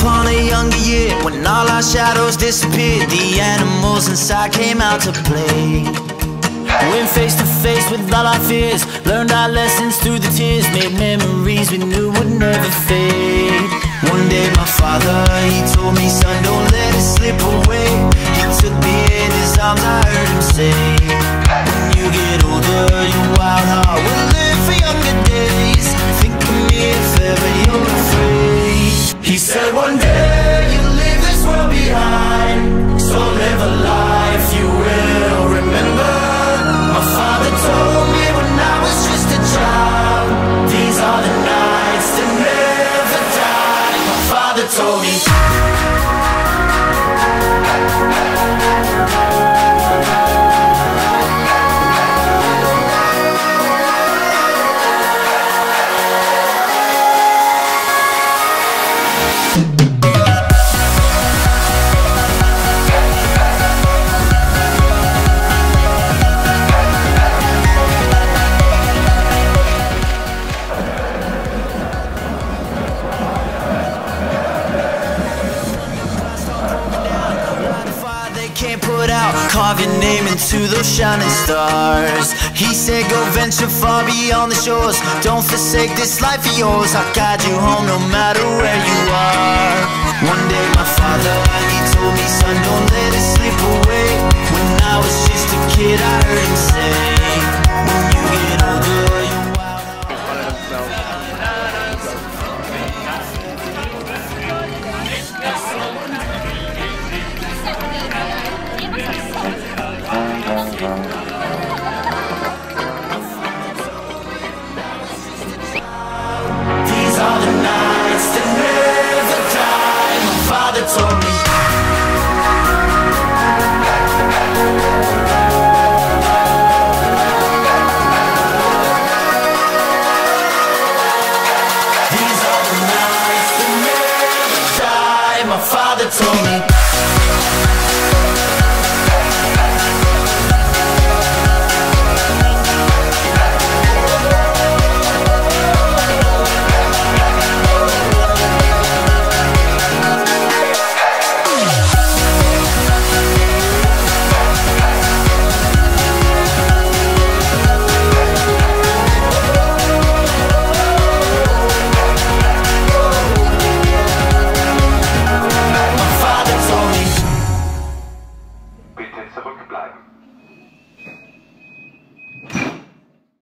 upon a younger year, when all our shadows disappeared, the animals inside came out to play. Went face to face with all our fears, learned our lessons through the tears, made memories we knew would never fade. One day my father, he told me, son, don't let it slip away. He took me in his arms, I heard him say, when you get older, your wild heart will live for younger days. Think of me if ever you're afraid. He said one day you'll leave this world behind, so live a life you will remember. My father told me when I was just a child, these are the nights that never die. My father told me. Can't put out, carve your name into those shining stars. He said go venture far beyond the shores, don't forsake this life of yours. I'll guide you home no matter where you are. One day my father, he told me, son, don't let it slip away. When I was just a kid, I heard him say, when you get older, you're wild. Thank you.